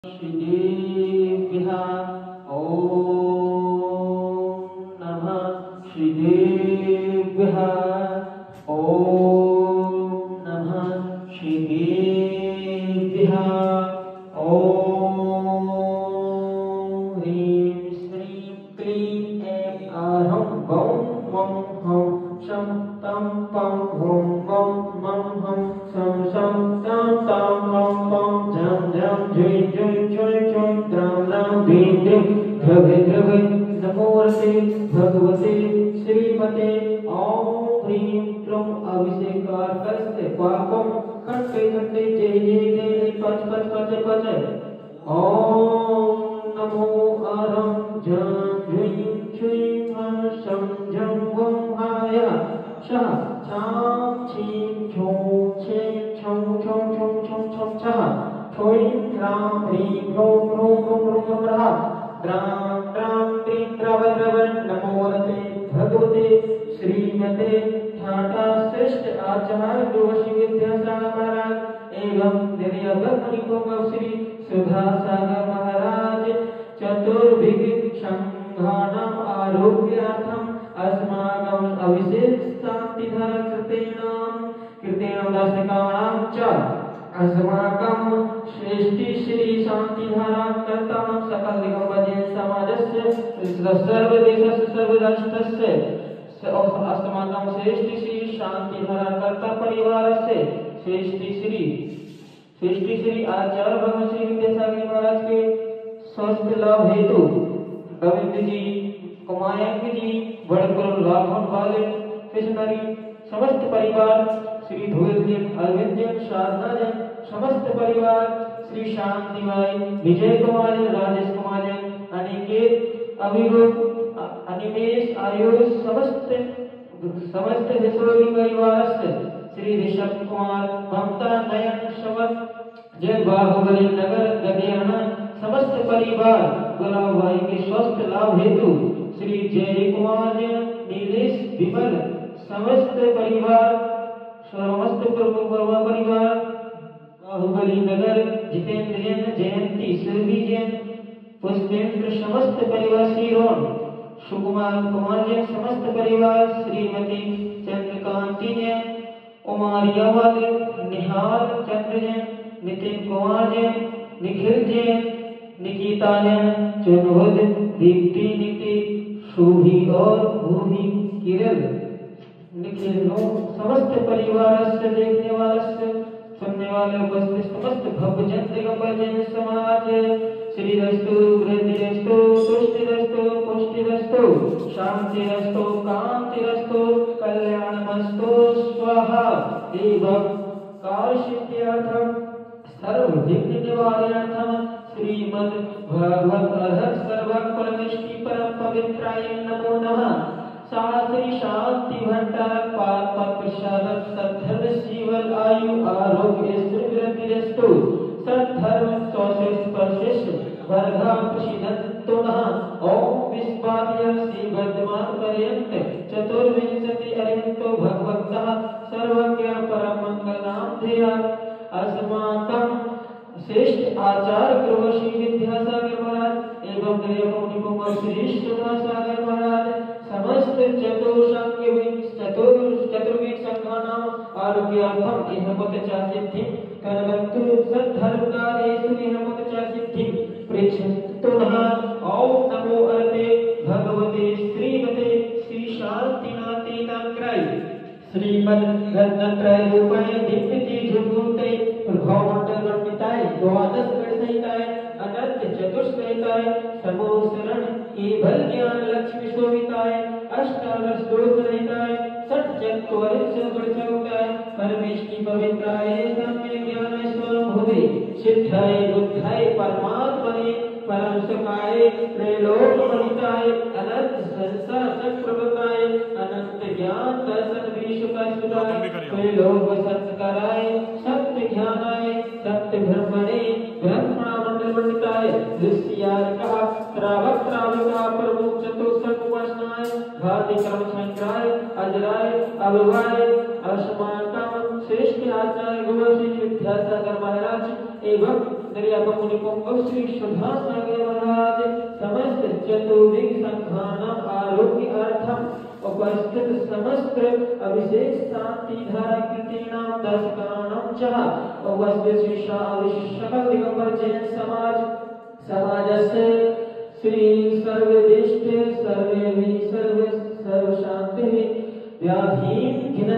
श्रीदेव्यः ॐ नमः श्रीदेव्यः ॐ नमः श्रीदेव्यः ॐ ह्रीं श्रीं क्लीं ऐं आरं वं वं हं शं तं पं हुं वं मं हं शं शं तं तं पं पं झं झं झुं झुं झुं झुं द्रां द्रां द्रीं द्रीं ध्रवे ध्रवे नमोऽस्ते भगवते श्रीमते ॐ ह्रीं क्लीं अभिषेकार्कस्य पापं खट्टे खट्टे जय जय जय पच पच पच पच ॐ नमो अरं झं झुं झुं हं शं झं वं हाय शः छां छीं छूं छें छौं छौं छौं छौं छौं छः ठों ह्रां ह्रीं ह्रों ह्रों ह्रों ह्रों ह्रः द्रां द्रां द्रीं द्रव द्रव नमोऽस्ते भगवते श्रीमते ठाटा श्रेष्ठ आचार्य जोशी विद्यासागर महाराज एवं निर्यभक्तिपूर्वक श्री सुधासागर महाराज चतुर्भिः संघानाम् आरोग्यार्थम् अस्माकम् अविशेष शान्तिधर कृतेनां दासकानां च अस्माकं श्रेष्ठी श्री शान्तिधारा कर्तानां सकल निगमजन समाजस्य सर्वदेशस्य सर्वराष्ट्रस्य अस्माकं श्रेष्ठी श्री शान्तिधारा कर्ता परिवारस्य श्रेष्ठी श्री आचार्य भगवान श्री विद्यासागर महाराज के स्वास्थ्य लाभ हेतु गोविंद जी कुमायंक जी बड़कुल लाखन वाले मिशनरी समस्त परिवार श्री धोल जैन अरविंद जैन साधना जैन समस्त परिवार श्री शांति भाई विजय कुमार जैन राजेश कुमार जैन अनिकेत अभिरूप अनिमेश आयुष समस्त हिसोली परिवार श्री ऋषभ कुमार ममता नयन शवत जय बाहुबली नगर गदेरना समस्त परिवार गुलाब भाई के स्वस्थ लाभ हेतु श्री जय कुमार जैन नीलेश विमल समस्त परिवार बाहुबली नगर जितेंद्र जैन जयंती सुरभि जैन पुष्पेंद्र समस्त परिवार श्रीरोन सुकुमार कुमार जैन समस्त परिवार श्रीमती चंद्रकांति जैन उमारिया वाले निहाल चंद्र जैन नितिन कुमार जैन निखिल जैन निकिता जैन चुनोद दीप्ति नीति शोभी और भूमि किरण निखिल समस्त परिवार से देखने वाले सुनने वाले उपस्थित समस्त भव्य जन दिगंबर जैन समाज श्री रस्तु वृद्धि रस्तु तुष्टि रस्तु पुष्टि रस्तु शांति रस्तु कांति रस्तु कल्याणमस्तु स्वाहा एवं कार्य सिद्ध्यर्थम सर्व विघ्न निवारणार्थम श्रीमद् भगवत अर्हत सर्वक परमेष्टि परम पवित्राय नमो नमः शास्त्री शांति भंडार पाप प्रसादक सद्धर्म जीवन आयु आरोग्य सुवृद्धि रस्तु सद्धर्म सौशेष परशेष वर्धा प्रसिद्धंतो नः ओम विश्वाभ्य श्री वर्धमान पर्यंत चतुर्विंशति अरिहंतो भगवन्तः सर्वज्ञ परम मंगल नाम ध्येय अस्माकं श्रेष्ठ आचार्य गुरु श्री विद्यासागर महाराज एवं देवमुनि कुमार श्री सुधासागर महाराज समस्त चतुर्विंश संघानां आरोग्यार्थं इहपत च सिद्धिं कनवन्तु सद्धर्मकारेषु इहपत च सिद्धिं पृच्छन्तु नः ॐ नमो अर्ते भगवते श्रीमते श्री शान्तिनाथेनाग्राय श्रीमद् रत्नत्रय रूपाय दिव्यते जुगुते प्रभावमंडल वर्णिताय द्वादश गणसहिताय अनंत चतुष्सहिताय समोसरण केवल ज्ञान लक्ष्मी शोभिताय अष्टादश दोष रहिताय षट चत्वारिंश वर्षोक्ताय परमेष्टि पवित्राय सम्य ज्ञान स्वरूपे सिद्धाय बुद्धाय परमात्मने परम सुखाय त्रैलोक वनिताय अनंत संसार चक्रवर्ताय अनंत ज्ञान दर्शन विश्वकाय त्रैलोक संस्काराय सत्य ज्ञानाय सत्य ब्रह्मणे ब्रह्मा मंडल वनिताय दृश्यार्कः श्रावक श्राविका प्रमुख चतुष्क उपासनाय भाति कर्म संग्राय अजराय अभवाय अस्माकं श्रेष्ठ आचार्य गुरु श्री विद्यासागर महाराज एवं दर्यापुनिपुंगव श्री शुद्धासागर महाराज समस्त चतुर्विग संघानाम आरोग्य अर्थम उपस्थित समस्त अभिषेक शांति धारा कृतीनाम दशकानाम च उपस्थित श्री सकल दिगंबर जैन समाजस्य श्री सर्वदिष्ट सर्वे सर्व शांति व्याधीन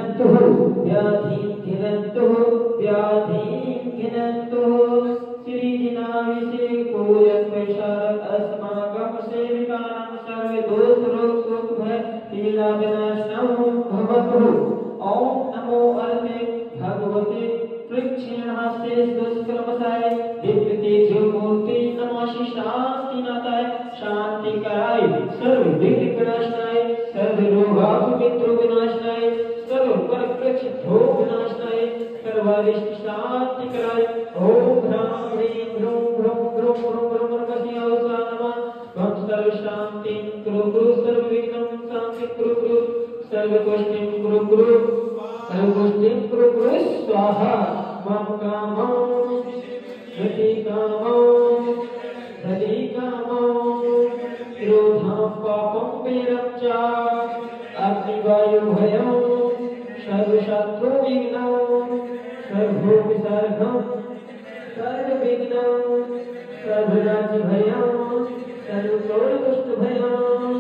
घिनन्तु श्री जिनाभिषेको यत्प्रसाद अस्माकं सेविकानां सर्वे दोष रोग शोक भय पीड़ा विनाशनं भवतु। ओम नमो अर्थे भगवते प्रक्षेणास्ते दुष्कर्मसाय दिव्य तेजो मूर्ति नमः शांति नाथाय शांति कराय सर्व विघ्न विनाशनाय सर्व रोगापवित्र विनाशनाय सर्व परकृच भोग विनाशनाय सर्वारिष्ट शांति कराय। ओम ह्रां ह्रीं ह्रूं ह्रूं ह्रूं ह्रूं ह्रूं ह्रूं नमः भं सर्व शांति कुरु सर्व विघ्नं शांति कुरु सर्व पुष्टिं कुरु सर्व पुष्टिं कुरु स्वाहा। मम कामो धति कामो क्रोधं पापं वीरं च अग्निवायु भयं सर्वशत्रु विघ्नं सर्वोपसर्गं सर्वविघ्नं सर्वराज्य भयं सर्वशोणदुष्ट भयं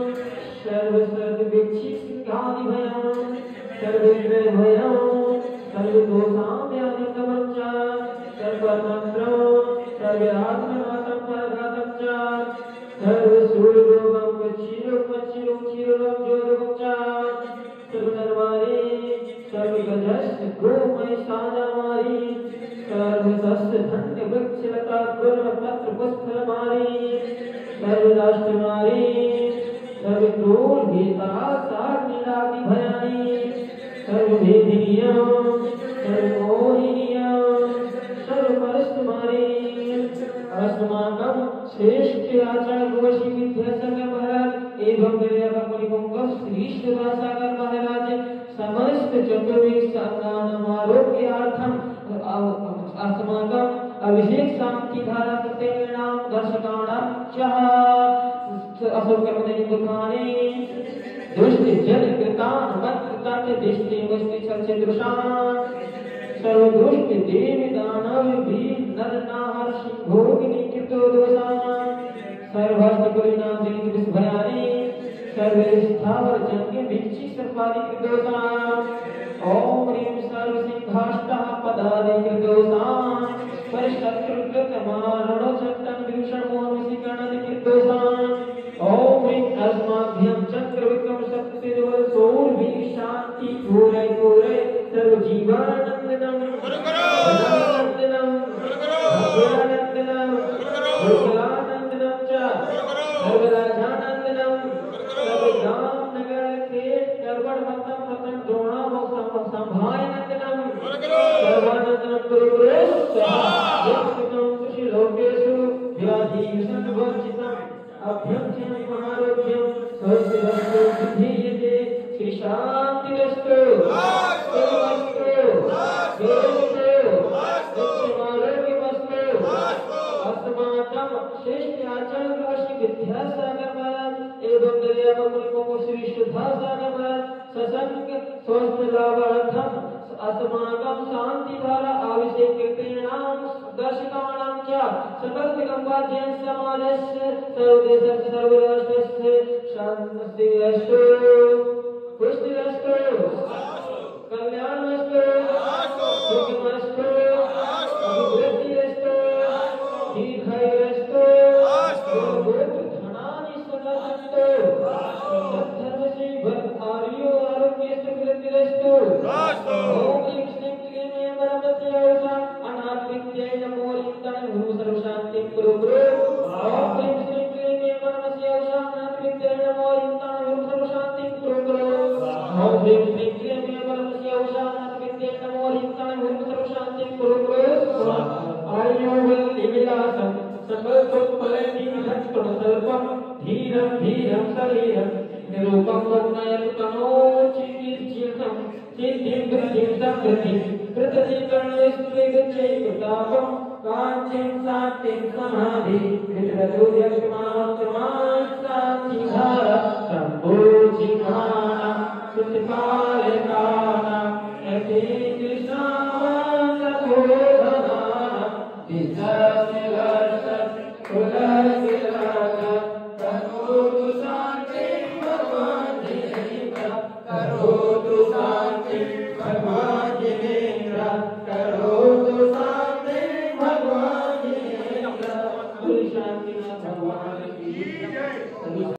सर्वविच्छिन्नादि भयं सर्वविग्रह भयं सर्वदोषाम्यादिकमं च सर्वतन्त्रं सर्वात्मनाथं परघातं च सर्वसूर्यरोगं क्षीरोगं ज्योतिरोगं च सर्वनरमारी सर्वगजस्य गोमय साजामारी सर्वसस्य धन्य वृक्षलता गुण पत्र पुष्पमारी सर्वराष्ट्रमारी सर्वक्रूर गीता साग्निरादि भयानी सर्वभेदिनीयं सर्वमोहिनीयं सर्वपरस्तमारी अस्माकं श्रेष्ठ आचार्य गोषी विद्यासागर महाराज एवं दर्यापुनिपुंगव श्री शुद्धासागर महाराज समस्त चतुर्विग संघानाम आरोग्यार्थम अस्माकं अभिषेक शांति धारा कृतेनाम दर्शकाणां च असुकर्मणि दुखानि दुष्ट जन कृतान मत कृतान दृष्टि मुष्टि छलछदृशान सर्वदुष्ट देवी दानव भी नर नाहर सिंहोगिनी कृतो दोषान सर्वहस्त कुलीनाम जनित विषभयानि सर्वस्थावर जंग विक्षि सर्वादि कृतोषान ओम ह्रीं सर्व सिंहाष्टः पदादि कृतोषान परशत्रुकृत मारणो चट्टन भीषण मोहनिकरणादि कृतोषान ओम ह्रीं अस्माभ्यं चक्र विक्रम शक्ति देव सोर भी शांति पूरे पूरे सर्व जीवानंदनम आनंदनम आनंदनम आनंदनम च सर्वराजानंदनम सर्वगाम नगर के कर्वण मतम प्रथम द्रोणा संभायनंदनम सर्वानंदनम गुरु स्वाहा यत्कृतं कृषि लोकेषु व्याधि संवर्जितम् अभ्यंजन महारोग्यं स्वस्तिरस्तु सिद्धीयते श्री शांतिरस्तु श्रेष्ठ आचार्य गोषी विद्यासागर महाराज एवं दर्यापुनिपुंगव श्री शुद्धासागर महाराज सत्संग स्वस्थ लाभार्थम अस्माकं शांति धारा अभिषेक कृतेनाम दर्शकाणां च सकल दिगंबर जैन समाजस्य सर्वदेशस्य सर्वराष्ट्रस्य शान्तिरस्तु पुष्टिरस्तु कल्याणमस्तु सुखमस्तु अभिवृद्धिरस्तु दीर्घायुरस्तु धनानि सदा सन्तु सद्धर्मस्य भक्त आर्यो आरोग्यस्तु वृद्धिरस्तु ओम ह्रीं श्रीं क्लीं परमस्य अनाथ विद्याय नमो लिंगं गुरु सर्व शांति कुरु ओम ह्रीं श्रीं क्लीं परमस्य अनाथ विद्याय नमो लिंगं गुरु सर्व शांति कुरु ओम ह्रीं श्रीं क्लीं परमस्य अनाथ विद्याय नमो लिंगं गुरु सर्व शांति कुरु आयुर्वेद विलासं सकलसुखफलनिधनं सर्वं धीरं धीरं शरीरं निरूपं वर्णयतनो चिकीर्षितं सिद्धिं वृद्धिं समृद्धिं कृतचिकरणस्त्रिगच्छैकतापं कांचिं सात्विं समाधि विद्रदुर्यक्षमात्मासातिघार शम्भुजिघाना सुतिपालकाना यति कृष्णावासकोधनाना विजयनिवर्षत् कुलविराजत् करोतु शान्तिं भगवान् जिनेन्द्र करोतु शान्तिं भगवान् जिनेन्द्र करोतु शान्तिं भगवान् जिनेन्द्र शांति भगवान की